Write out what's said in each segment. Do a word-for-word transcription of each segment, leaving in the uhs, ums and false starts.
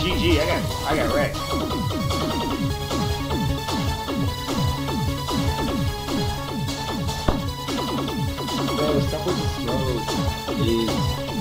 G G. I got, I got wrecked. Bro, stop with the smoke. Jeez.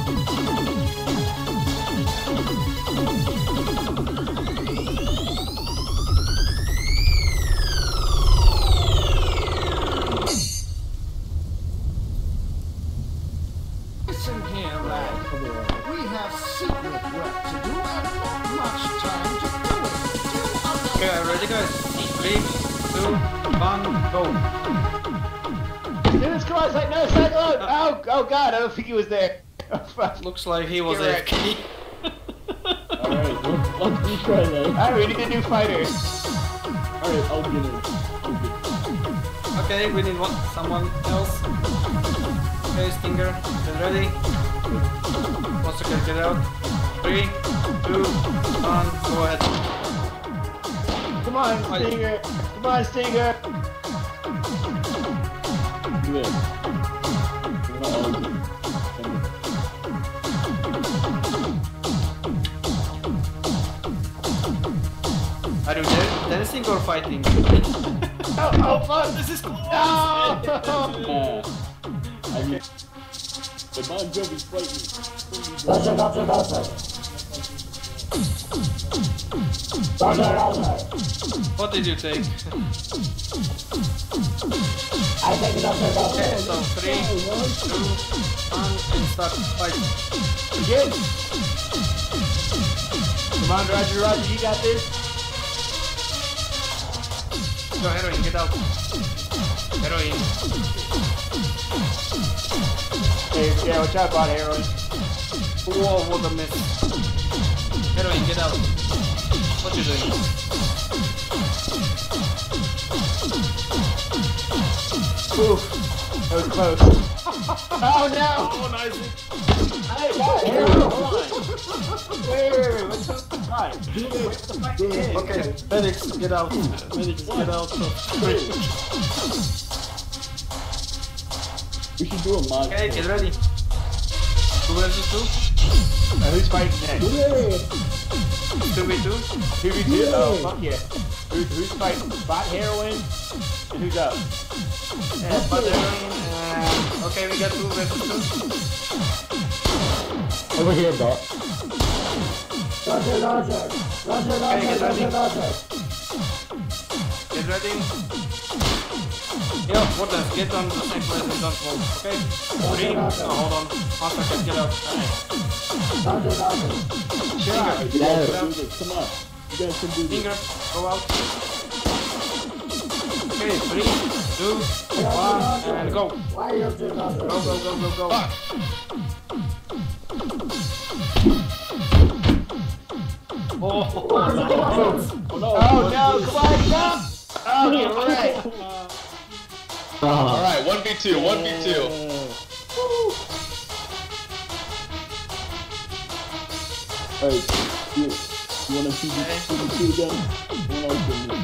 Listen here, lad. We have secret work to do and not much time to do it. Okay, ready guys? Three, two, one, go. Dude, come on, it's like, no, Cyclone! Oh, oh god, I don't think he was there. Oh, fuck. Looks like he was Get A F wrecked. K. Alright, let's, let's retry that. Alright, we need a new fighter. Alright, I'll get it. Okay, we need one, someone else. Okay, Stinger, get ready. One second, get out. Three, two, one, go ahead. Come on, Stinger. Come on, Stinger. Do it. We're not all good. Are you there? Dancing or fighting? Oh, oh, fuck. This is cool! No! Yeah. I mean, the Bon Jovi's fighting. What did you take? I take it up there, Okay, so three, two, one, and start fighting. Good. Come on, Roger, Roger, you got this. Go, Heroine, get out. Heroine. Hey, yeah, watch out, bot heroin. Whoa, what a miss. Heroine, get out. What you doing? Oof. That was close. Oh no! Oh, nice. Hey, bot heroin, hold on. Wait, wait, wait, what's up? Alright, wait, what's the fight is? Okay, Felix, get out. Felix, get out. We should do a mod. Okay, get ready. Two versus two? Now, who's fighting next? Two v two? two v two? Oh, fuck yeah. Who, who's fighting? Bot heroin? And who's up? And Bot Heroine, and... Okay, we got two versus two. Over here, bot. Roger, Roger. Roger, Okay, Roger, get ready. Roger, Roger. Get ready. Yo, what the? Get on the same place and don't move. Okay? Three. Oh, hold on. One second, get out. Roger, Roger. Stinger, Get out. Do this. Come on. You guys can do this. Stinger, go out. Okay, three, two, one, and go. Why you do Roger? Go, go, go, go, go. Oh, oh, Oh, no. Oh no, come on, jump! Oh, you're right. Alright, one v two, one v two. Alright, you, you wanna see the two again? One else than me.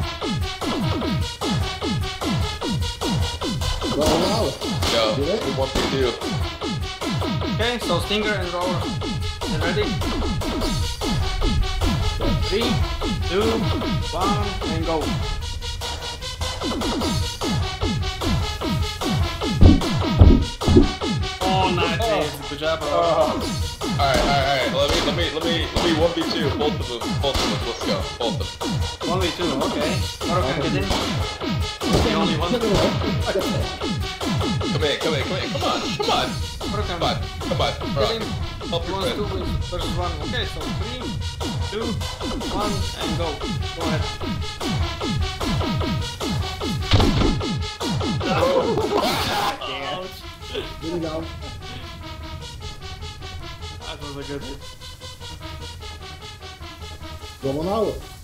Go now. Go, one v two. okay, so Stinger and Roller. You ready? Three, two, one, and go. Oh, nice. Good job, bro. Oh, Alright, alright, alright. Let me, let me, let me, let me one v two. Both of them, both of them. Let's go, both of them. one v two, okay. Moro, get in. The only one. Come in, come in, come in. Come on, come on. Moro, Come on, come on. Get Alright, in. help He your wants two friend. versus one. Okay, so three, two, one, and go. Go ahead. There you go. That was a good hit. Go on out.